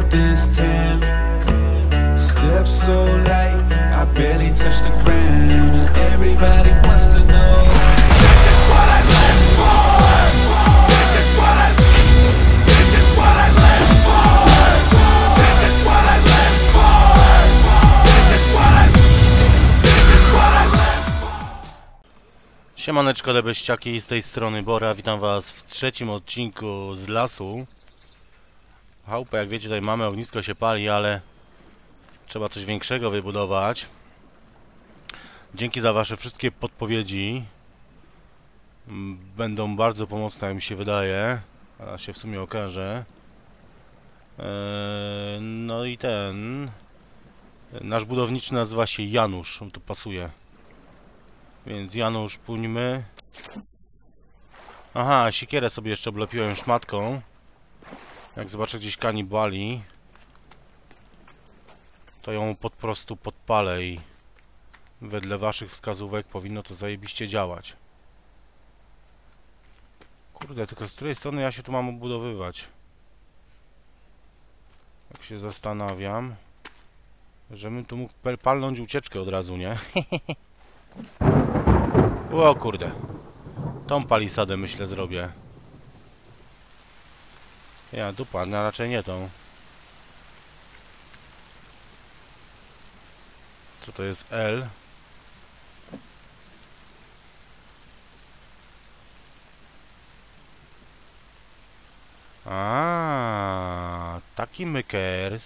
this town. Steps so light, I barely touch the ground. Everybody wants to know, this is what I live for. This is what I This is what I live for. This is what I live for. This is what I This is what I live for. Siemaneczko lebeściaki, z tej strony Bora, witam was w trzecim odcinku z lasu. Chałupę, jak wiecie, tutaj mamy, ognisko się pali, ale trzeba coś większego wybudować. Dzięki za wasze wszystkie podpowiedzi. Będą bardzo pomocne, jak mi się wydaje. A się w sumie okaże. No i nasz budowniczy nazywa się Janusz, to pasuje. Więc Janusz, pójmy. Aha, siekierę sobie jeszcze oblepiłem szmatką. Jak zobaczę gdzieś kanibali, to ją po prostu podpalę i wedle waszych wskazówek powinno to zajebiście działać. Kurde, tylko z której strony ja się tu mam obudowywać? Tak się zastanawiam, żebym tu mógł palnąć ucieczkę od razu, nie? O kurde, tą palisadę myślę zrobię. Ja dupa, no raczej nie tą. Co to jest L? A, taki mykers.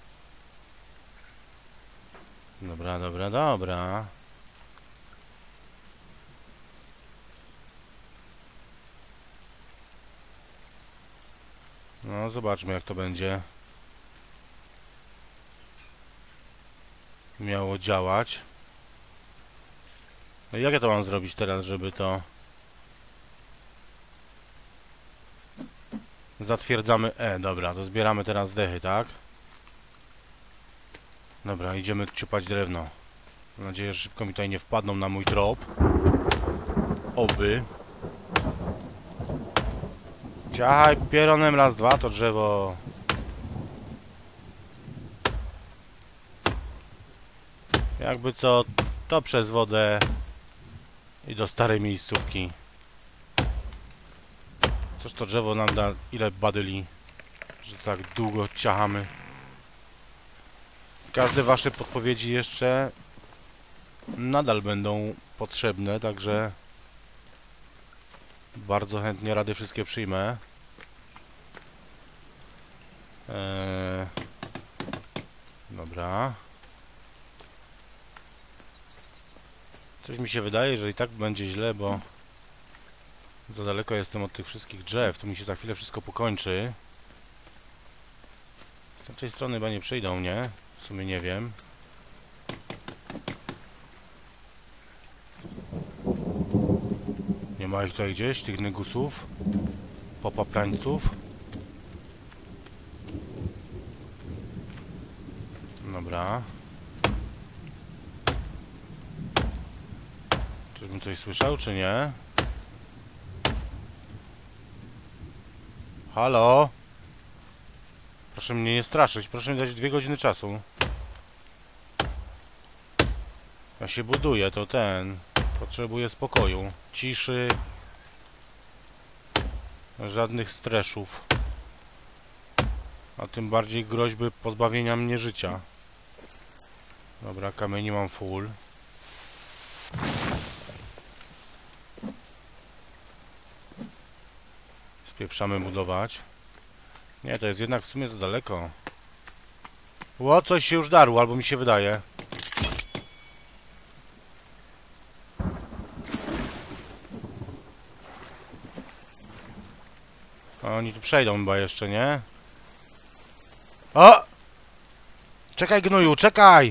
Dobra, dobra, dobra. No, zobaczmy, jak to będzie miało działać. No i jak ja to mam zrobić teraz, żeby to... Zatwierdzamy E, dobra, to zbieramy teraz dechy, tak? Dobra, idziemy ciupać drewno. Mam nadzieję, że szybko mi tutaj nie wpadną na mój trop. Oby. Ciachaj pieronem, raz, dwa, to drzewo. Jakby co, to przez wodę i do starej miejscówki. Cóż to drzewo nam da ile badyli, że tak długo ciachamy. Każde wasze podpowiedzi jeszcze nadal będą potrzebne, także bardzo chętnie rady wszystkie przyjmę. Dobra. Coś mi się wydaje, że i tak będzie źle, bo za daleko jestem od tych wszystkich drzew. Tu mi się za chwilę wszystko pokończy. Z tej strony chyba nie przyjdą, nie? W sumie nie wiem. Nie ma ich tutaj gdzieś, tych negusów, popaprańców. Dobra. Czyżbym coś słyszał, czy nie? Halo? Proszę mnie nie straszyć, proszę mi dać 2 godziny czasu. Ja się buduję, to potrzebuję spokoju, ciszy, żadnych stresów, a tym bardziej groźby pozbawienia mnie życia. Dobra, kamieni mam full. Spieprzamy budować. Nie, to jest jednak w sumie za daleko. Ło, coś się już darło, albo mi się wydaje. Oni tu przejdą chyba jeszcze, nie? O! Czekaj, gnoju, czekaj!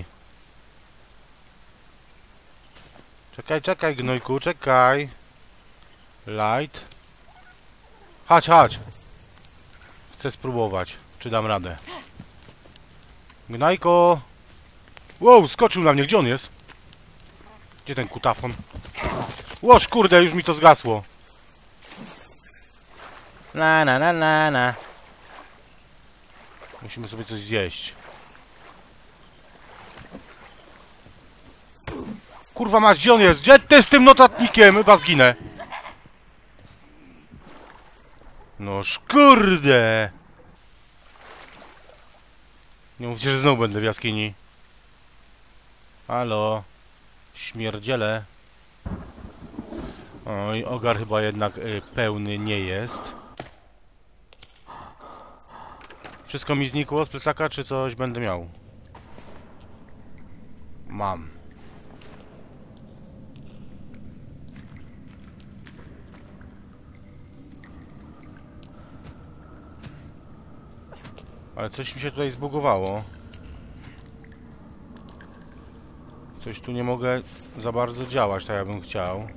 Czekaj, czekaj, gnojku, czekaj. Light. Chodź, chodź. Chcę spróbować, czy dam radę. Gnojku! Wow, skoczył na mnie, gdzie on jest? Gdzie ten kutafon? Łoż, kurde, już mi to zgasło. Na. Musimy sobie coś zjeść. Kurwa mać, gdzie on jest? Gdzie ty z tym notatnikiem? Chyba zginę. No szkurde. Nie mówcie, że znowu będę w jaskini. Halo. Śmierdziele. Oj, ogar chyba jednak pełny nie jest. Wszystko mi znikło z plecaka, czy coś będę miał? Mam. Ale coś mi się tutaj zbugowało. Coś tu nie mogę za bardzo działać, tak jakbym chciał.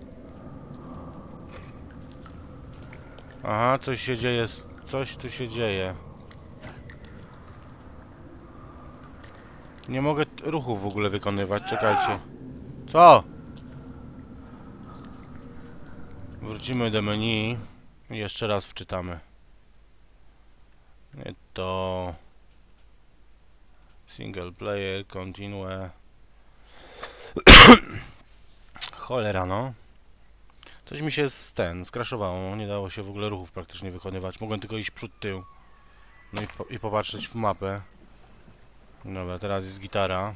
Aha, coś się dzieje, coś tu się dzieje. Nie mogę ruchów w ogóle wykonywać, czekajcie. Co? Wrócimy do menu i jeszcze raz wczytamy. Nie to... Single player, continue. Cholera no. Coś mi się skraszowało, nie dało się w ogóle ruchów praktycznie wykonywać. Mogłem tylko iść przód tył. No i popatrzeć w mapę. Dobra, teraz jest gitara.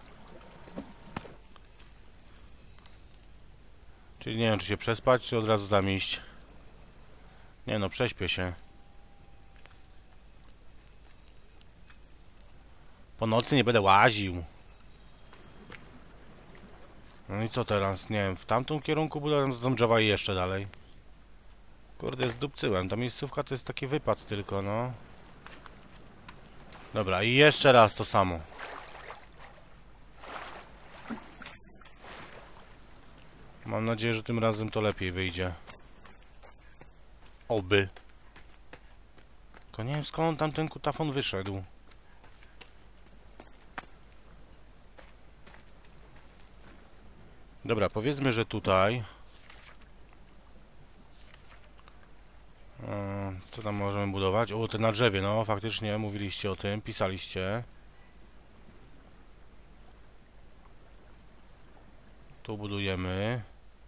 Czyli nie wiem, czy się przespać, czy od razu tam iść. Nie no, prześpię się. Po nocy nie będę łaził. No i co teraz? Nie wiem, w tamtym kierunku budowałem z drzewa i jeszcze dalej. Kurde, zdupcyłem. Ta miejscówka to jest taki wypad tylko, no. Dobra, i jeszcze raz to samo. Mam nadzieję, że tym razem to lepiej wyjdzie. Oby. Tylko nie wiem, skąd tam ten kutafon wyszedł. Dobra, powiedzmy, że tutaj. Co tam możemy budować? O, te na drzewie, no faktycznie mówiliście o tym, pisaliście. Tu budujemy.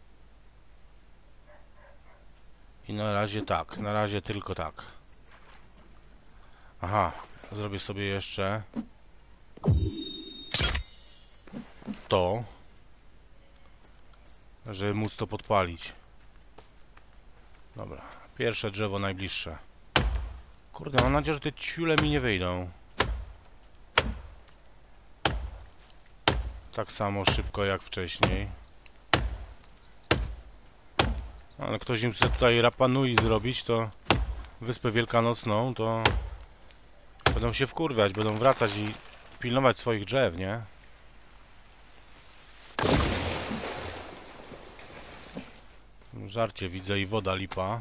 I na razie tak, na razie tylko tak. Aha, zrobię sobie jeszcze to, żeby móc to podpalić. Dobra, pierwsze drzewo najbliższe. Kurde, mam nadzieję, że te ciule mi nie wyjdą. Tak samo szybko jak wcześniej. Ale ktoś im chce tutaj rapanui zrobić, to Wyspę Wielkanocną, to będą się wkurwiać, będą wracać i pilnować swoich drzew, nie? Żarcie widzę i woda lipa.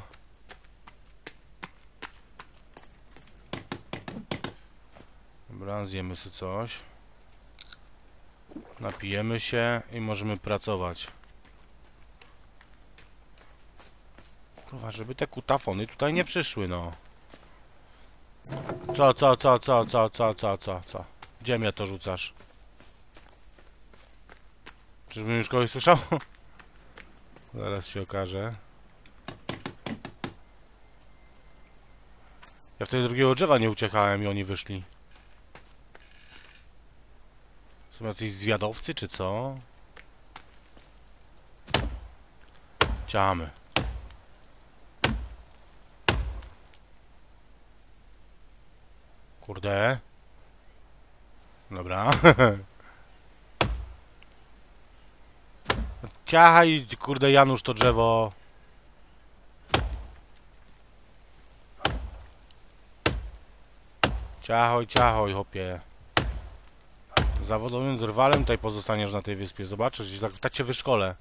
Dobra, zjemy sobie coś. Napijemy się i możemy pracować. Kurwa, żeby te kutafony tutaj nie przyszły, no. Co? Gdzie mnie to rzucasz? Czyżbym już kogoś słyszał? Zaraz się okaże. Ja wtedy drugiego drzewa nie uciekałem i oni wyszli. Są jacyś zwiadowcy, czy co? Ciamy. Kurde. Dobra. Ciachaj, kurde, Janusz, to drzewo. Ciachoj, hopie. Zawodowym drwalem tutaj pozostaniesz na tej wyspie. Zobaczysz, że tak cię wyszkolę.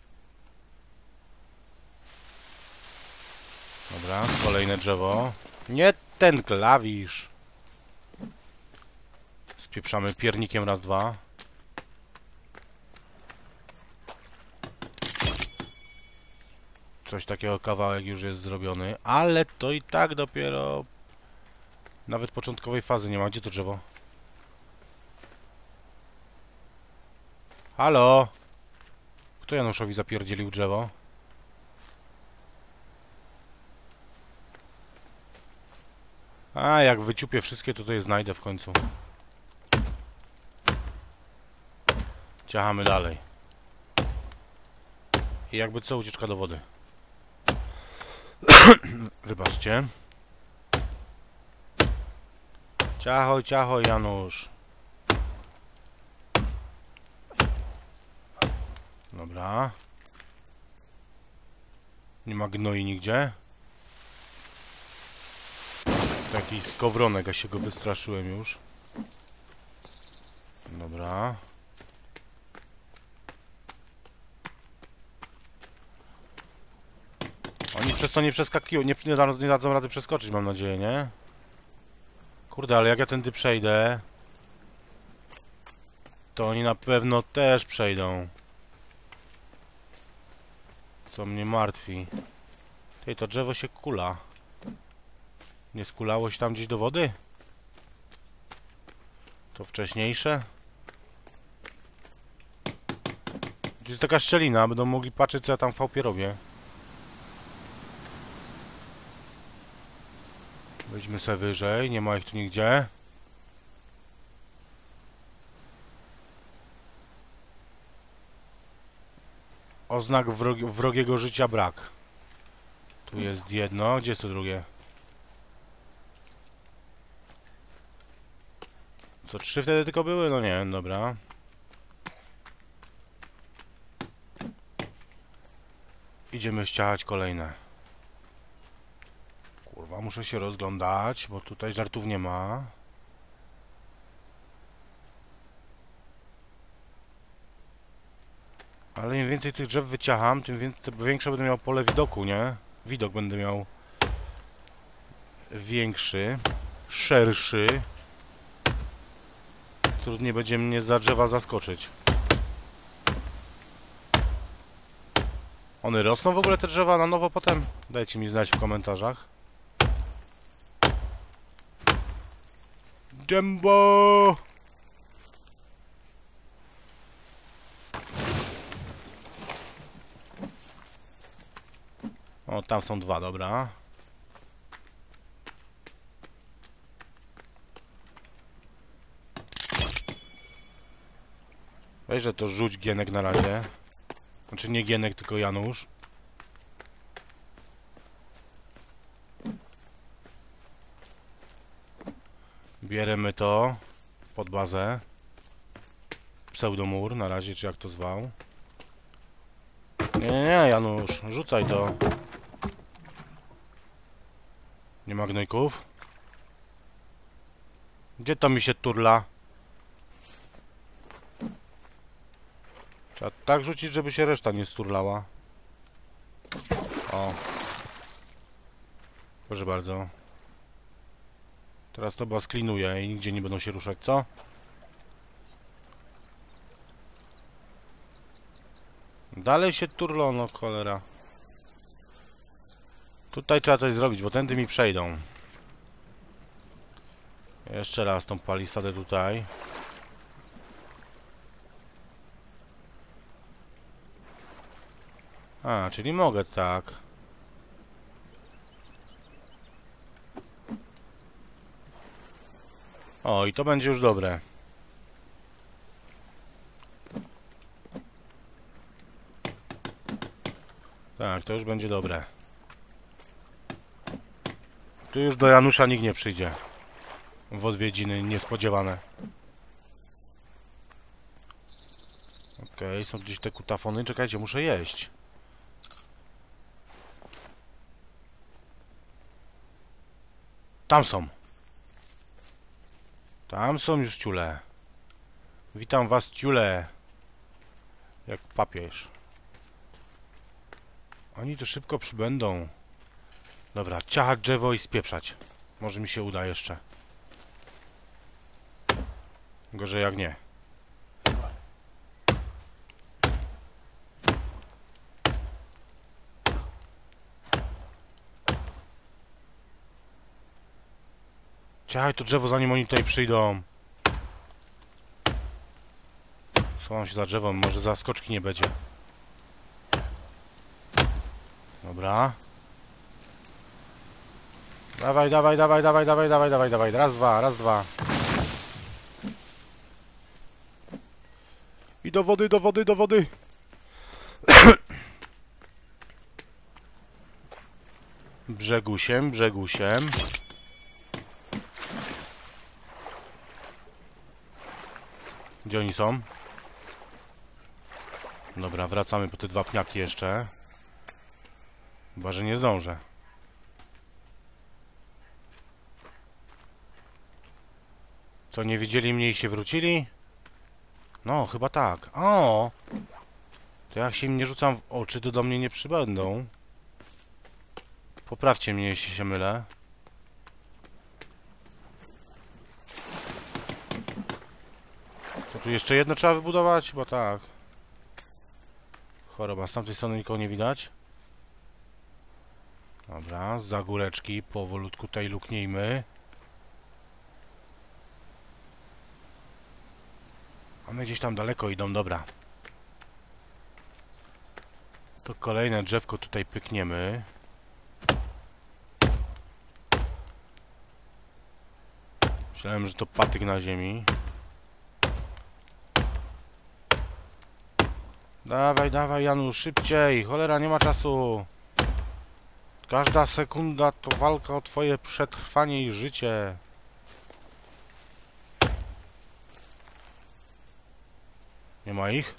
Dobra, kolejne drzewo. Nie ten klawisz. Spieprzamy piernikiem raz, dwa. Coś takiego, kawałek już jest zrobiony, ale to i tak dopiero Nawet początkowej fazy nie ma. Gdzie to drzewo? Halo? Kto Januszowi zapierdzielił drzewo? A, jak wyciupię wszystkie, to je znajdę w końcu. Ciachamy dalej. I jakby co, ucieczka do wody. Wybaczcie. Ciachoj, ciachoj, Janusz. Dobra. Nie ma gnoi nigdzie. Taki skowronek, a się go wystraszyłem już. Dobra. Oni przez to nie przeskakują, nie dadzą rady przeskoczyć, mam nadzieję, nie? Kurde, ale jak ja tędy przejdę, to oni na pewno też przejdą. Co mnie martwi. Tej, to drzewo się kula. Nie skulało się tam gdzieś do wody? To wcześniejsze? To jest taka szczelina, będą mogli patrzeć, co ja tam w chałupie robię. Wejdźmy sobie wyżej, nie ma ich tu nigdzie. Oznak wrogiego życia brak. Tu jest jedno, gdzie jest to drugie? Co, 3 wtedy tylko były? No nie, dobra. Idziemy ściachać kolejne. Kurwa, muszę się rozglądać, bo tutaj żartów nie ma. Ale im więcej tych drzew wyciacham, tym większe będę miał pole widoku, nie? Widok będę miał większy, szerszy. Trudniej będzie mnie za drzewa zaskoczyć. One rosną w ogóle, te drzewa, na nowo potem? Dajcie mi znać w komentarzach. Jumbo! O, tam są 2, dobra. Weź, że to rzuć Gienek na razie. Znaczy nie Gienek, tylko Janusz. Bierzemy to pod bazę. Pseudomur na razie, czy jak to zwał. Nie, Janusz, rzucaj to. Nie ma gnojków? Gdzie to mi się turla? Trzeba tak rzucić, żeby się reszta nie sturlała. O. Proszę bardzo. Teraz to chyba sklinuje i nigdzie nie będą się ruszać, co? Dalej się turlo, no cholera. Tutaj trzeba coś zrobić, bo tędy mi przejdą. Jeszcze raz tą palisadę tutaj. A, czyli mogę tak. O, i to będzie już dobre. Tak, to już będzie dobre. Tu już do Janusza nikt nie przyjdzie. W odwiedziny niespodziewane. Okej, są gdzieś te kutafony. Czekajcie, muszę jeść. Tam są. Tam są już ciule. Witam was, ciule. Jak papież. Oni tu szybko przybędą. Dobra, ciachać drzewo i spieprzać. Może mi się uda jeszcze. Gorzej jak nie. Ciachaj to drzewo, zanim oni tutaj przyjdą. Schowam się za drzewem, może zaskoczki nie będzie. Dobra. Dawaj, dawaj, dawaj, dawaj, dawaj, dawaj, dawaj, dawaj. Raz, dwa, raz, dwa. I do wody, do wody, do wody. Brzegusiem, brzegusiem. Gdzie oni są? Dobra, wracamy po te dwa pniaki jeszcze. Chyba, że nie zdążę. Co, nie widzieli mnie i się wrócili? No, chyba tak. O! To jak się im nie rzucam w oczy, to do mnie nie przybędą. Poprawcie mnie, jeśli się mylę. To tu jeszcze jedno trzeba wybudować? Chyba tak. Choroba, z tamtej strony nikogo nie widać. Dobra, za góreczki powolutku tutaj luknijmy. One gdzieś tam daleko idą, dobra. To kolejne drzewko tutaj pykniemy. Myślałem, że to patyk na ziemi. Dawaj, dawaj, Janusz, szybciej! Cholera, nie ma czasu! Każda sekunda to walka o twoje przetrwanie i życie. Nie ma ich?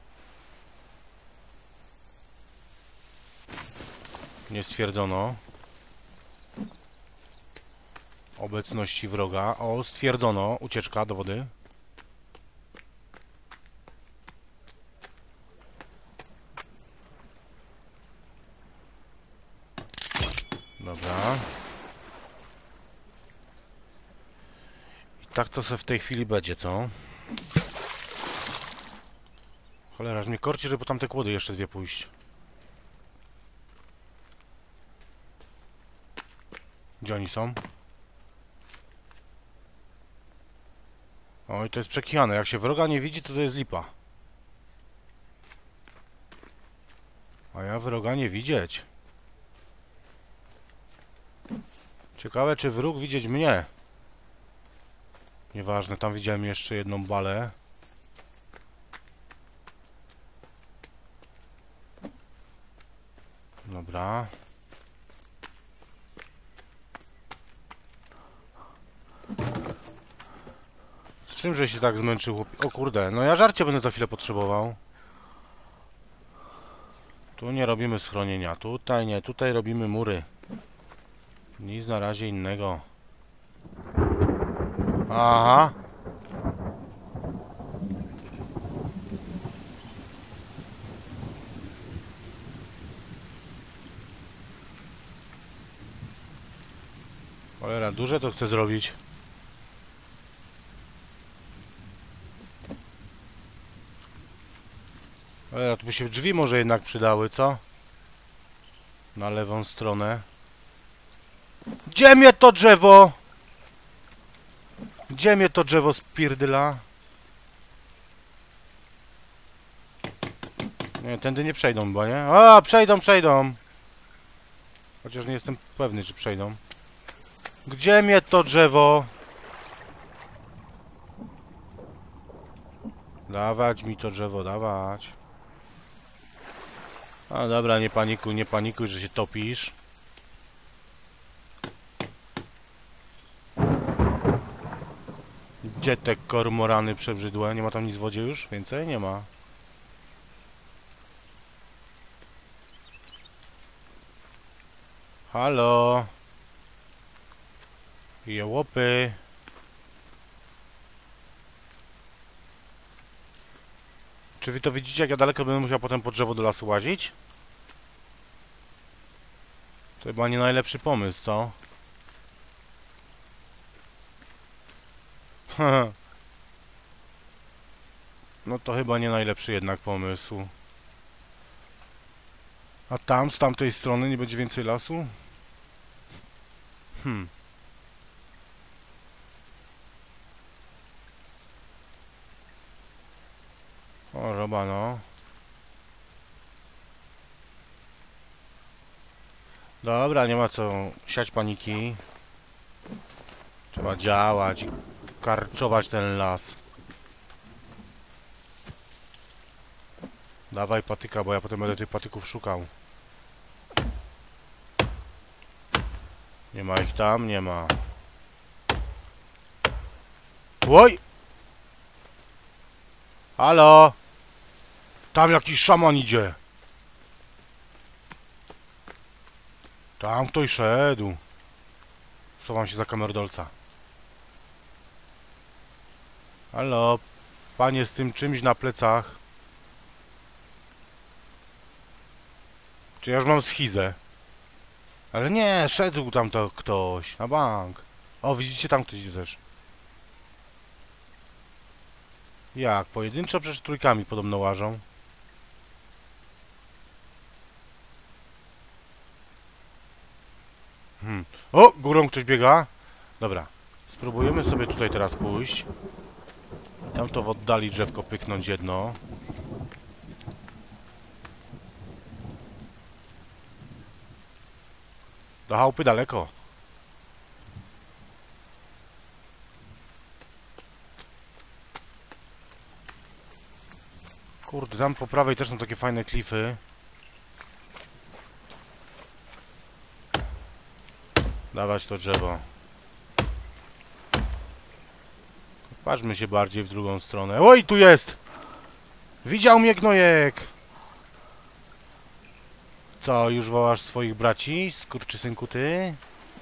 Nie stwierdzono obecności wroga. O, stwierdzono. Ucieczka do wody. Dobra. I tak to se w tej chwili będzie, co? Cholera, że mnie korci, żeby po tamte kłody jeszcze dwie pójść. Gdzie oni są? Oj, to jest przekichane. Jak się wroga nie widzi, to jest lipa. A ja wroga nie widzieć. Ciekawe, czy wróg widzieć mnie. Nieważne, tam widziałem jeszcze jedną balę. Dobra. Z czymże się tak zmęczył chłop... O kurde, no ja żarcie będę za chwilę potrzebował. Tu nie robimy schronienia, tutaj nie, tutaj robimy mury. Nic na razie innego. Aha. Cholera, duże to chcę zrobić. Cholera, tu by się drzwi może jednak przydały, co? Na lewą stronę. Gdzie mnie to drzewo? Gdzie mnie to drzewo spierdyla? Nie, tędy nie przejdą chyba, nie? A, przejdą, przejdą! Chociaż nie jestem pewny, czy przejdą. Gdzie mnie to drzewo? Dawać mi to drzewo, dawać. A dobra, nie panikuj, że się topisz. Gdzie te kormorany przebrzydłe? Nie ma tam nic w wodzie już? Więcej? Nie ma. Halo? Jełopy. Czy wy to widzicie, jak ja daleko będę musiał potem po drzewo do lasu łazić? To chyba nie najlepszy pomysł, co? No to chyba nie najlepszy jednak pomysł. A tam, z tamtej strony nie będzie więcej lasu? Chyba no. Dobra, nie ma co siać paniki. Trzeba działać i karczować ten las. Dawaj patyka, bo ja potem będę tych patyków szukał. Nie ma ich tam, nie ma. Oj! Halo! Tam jakiś szaman idzie. Tam ktoś szedł. Schowam się za kamerdolca. Halo? Panie z tym czymś na plecach. Czy ja już mam schizę? Ale nie, szedł tam to ktoś. Na bank. O, widzicie, tam ktoś idzie też. Jak? Pojedynczo? Przecież trójkami podobno łażą. O! Górą ktoś biega. Dobra. Spróbujemy sobie tutaj teraz pójść. Tam to w oddali drzewko pyknąć jedno. Do chałupy daleko. Kurde, tam po prawej też są takie fajne klify. Dawać to drzewo. Patrzmy się bardziej w drugą stronę. Oj, tu jest! Widział mnie gnojek! Co, już wołasz swoich braci? Skurczysynku ty?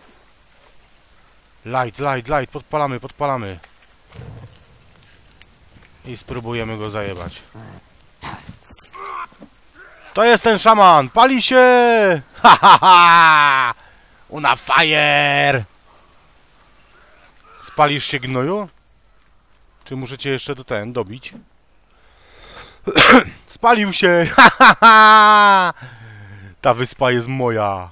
Light, podpalamy, podpalamy. I spróbujemy go zajebać. To jest ten szaman! Pali się! Ha ha ha! Una fire! Spalisz się, gnoju? Czy muszę cię jeszcze dobić? Spalił się! Ha ha ha! Ta wyspa jest moja!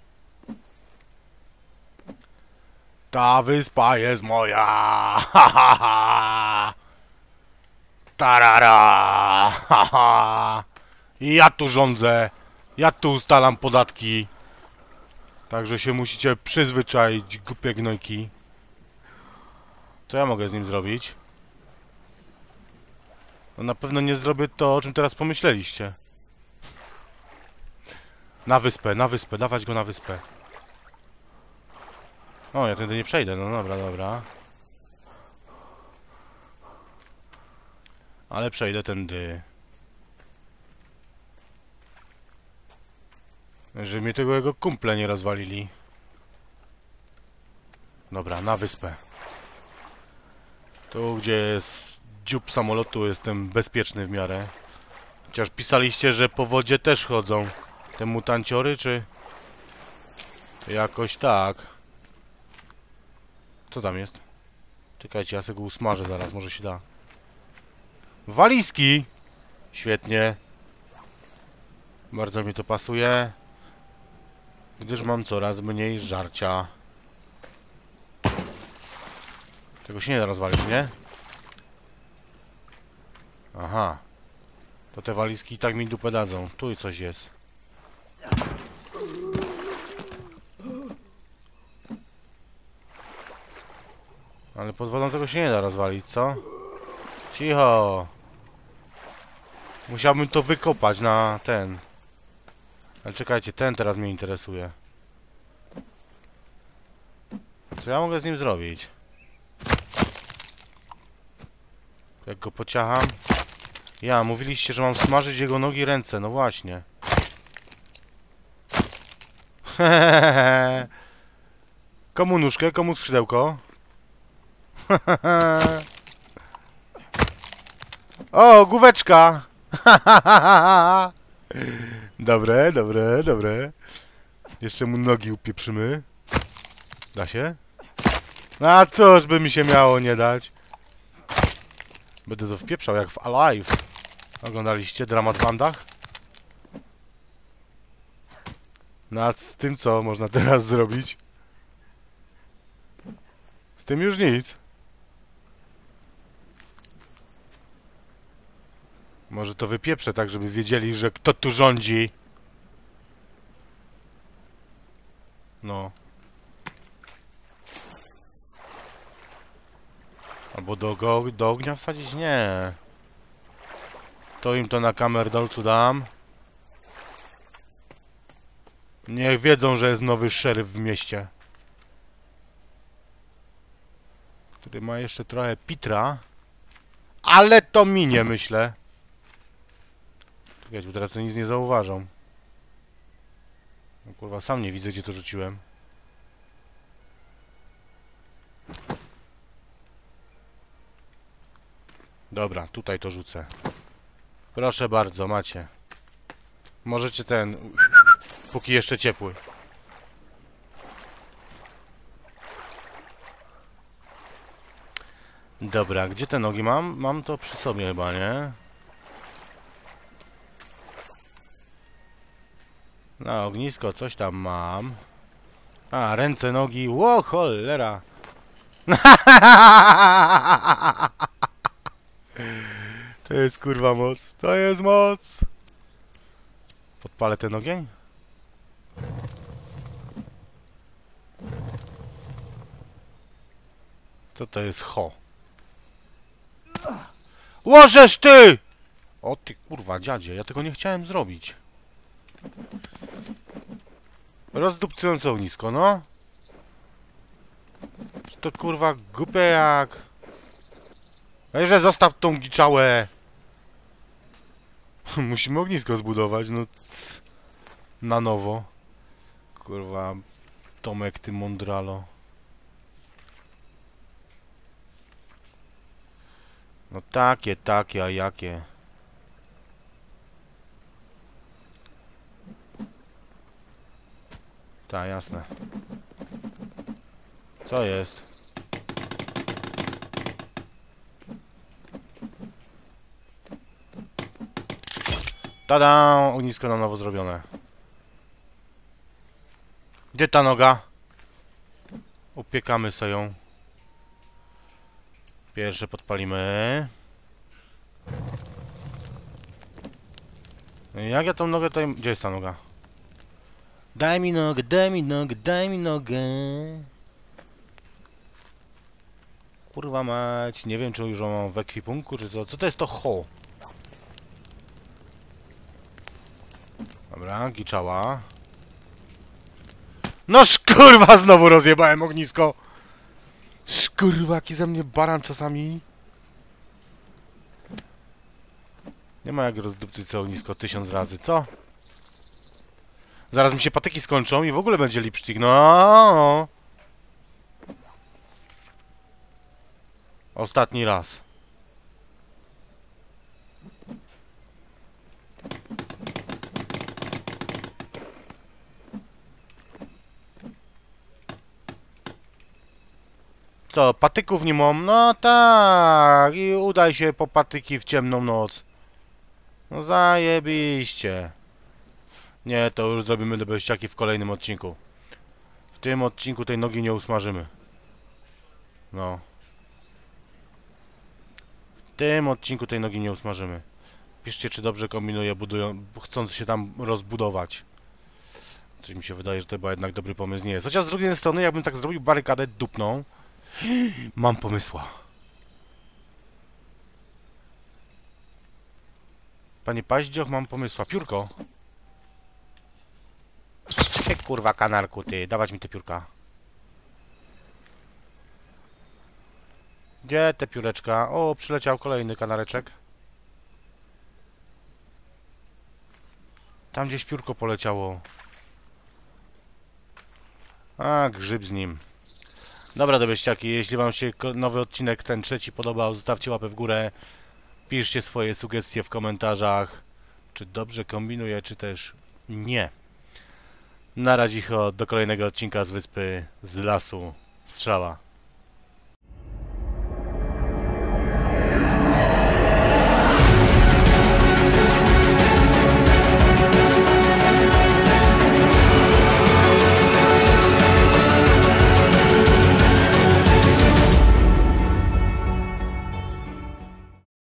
Ta wyspa jest moja! Ha ha ha! Tarara! Ha ha! Ja tu rządzę! Ja tu ustalam podatki! Także się musicie przyzwyczaić, głupie gnojki. Co ja mogę z nim zrobić? No na pewno nie zrobię to, o czym teraz pomyśleliście. Na wyspę, dawać go na wyspę. O, ja tędy nie przejdę, no dobra, dobra. Ale przejdę tędy. Żeby mnie tego jego kumple nie rozwalili. Dobra, na wyspę. Tu, gdzie jest dziób samolotu, jestem bezpieczny w miarę. Chociaż pisaliście, że po wodzie też chodzą te mutanciory, czy... Jakoś tak. Co tam jest? Czekajcie, ja sobie go usmażę zaraz, może się da. Walizki! Świetnie. Bardzo mi to pasuje. Gdyż mam coraz mniej żarcia. Tego się nie da rozwalić, nie? Aha. To te walizki i tak mi dupę dadzą. Tu coś jest. Ale pod wodą tego się nie da rozwalić, co? Cicho! Musiałbym to wykopać na ten. Ale czekajcie, ten teraz mnie interesuje. Co ja mogę z nim zrobić? Jak go pociacham? Ja, mówiliście, że mam smażyć jego nogi i ręce. No właśnie. Komu nóżkę, komu skrzydełko? O, główeczka! Dobre, dobre, dobre. Jeszcze mu nogi upieprzymy. Da się? A cóż by mi się miało nie dać? Będę to wpieprzał jak w Alive. Oglądaliście dramat w Bandach? No a z tym co można teraz zrobić? Z tym już nic. Może to wypieprzę tak, żeby wiedzieli, że kto tu rządzi. No. Albo do ognia wsadzić? Nie. To im to na kamerdolcu dam. Niech wiedzą, że jest nowy szeryf w mieście. Który ma jeszcze trochę pitra. Ale to minie, myślę. Czekajcie, bo teraz to nic nie zauważą. No, kurwa, sam nie widzę, gdzie to rzuciłem. Dobra, tutaj to rzucę. Proszę bardzo, macie. Możecie ten... Póki jeszcze ciepły. Dobra, gdzie te nogi mam? Mam to przy sobie chyba, nie? Na ognisko coś tam mam. A, ręce, nogi. Ło, cholera. To jest kurwa moc. To jest moc. Podpalę ten ogień? Co to jest ho? Łożesz ty! O ty kurwa dziadzie, ja tego nie chciałem zrobić. Rozdupcujące ognisko, no. To kurwa głupie jak... Weźże zostaw tą giczałę. Musimy ognisko zbudować, no na nowo. Kurwa, Tomek, ty mądralo. No takie, a jakie? Tak, jasne. Co jest? Tada! Ognisko na nowo zrobione. Gdzie ta noga? Upiekamy sobie ją. Pierwsze podpalimy. Jak ja tą nogę tutaj... Gdzie jest ta noga? Daj mi nogę, daj mi nogę, daj mi nogę. Kurwa mać, nie wiem czy już ją mam w ekwipunku, czy co. Co to jest to ho? Dobra, giczała. No szkurwa, znowu rozjebałem ognisko. Szkurwa, jaki ze mnie baran czasami. Nie ma jak rozdupcyć co ognisko 1000 razy, co? Zaraz mi się patyki skończą i w ogóle będzie lipstick, no. Ostatni raz. Co, patyków nie mam? No tak, i udaj się po patyki w ciemną noc. No zajebiście. Nie, to już zrobimy lebeściaki w kolejnym odcinku. W tym odcinku tej nogi nie usmażymy. No. W tym odcinku tej nogi nie usmażymy. Piszcie, czy dobrze kombinuję, chcąc się tam rozbudować. Coś mi się wydaje, że to chyba jednak dobry pomysł nie jest. Chociaż z drugiej strony, jakbym tak zrobił barykadę dupną... Mam pomysła. Panie Paździoch, mam pomysła. Piórko. Ty kurwa kanarku, ty. Dawać mi te piórka. Gdzie te pióreczka? O, przyleciał kolejny kanareczek. Tam gdzieś piórko poleciało. A, grzyb z nim. Dobra, dobyściaki, jeśli wam się nowy odcinek, ten trzeci podobał, zostawcie łapę w górę. Piszcie swoje sugestie w komentarzach. Czy dobrze kombinuję, czy też nie. Na razie do kolejnego odcinka z wyspy, z lasu. Strzała.